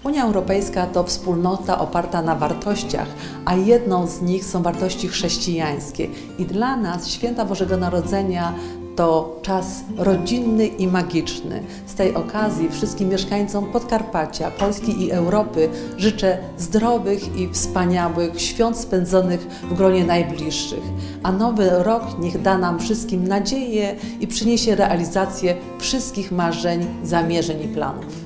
Unia Europejska to wspólnota oparta na wartościach, a jedną z nich są wartości chrześcijańskie. I dla nas święta Bożego Narodzenia to czas rodzinny i magiczny. Z tej okazji wszystkim mieszkańcom Podkarpacia, Polski i Europy życzę zdrowych i wspaniałych świąt spędzonych w gronie najbliższych. A nowy rok niech da nam wszystkim nadzieję i przyniesie realizację wszystkich marzeń, zamierzeń i planów.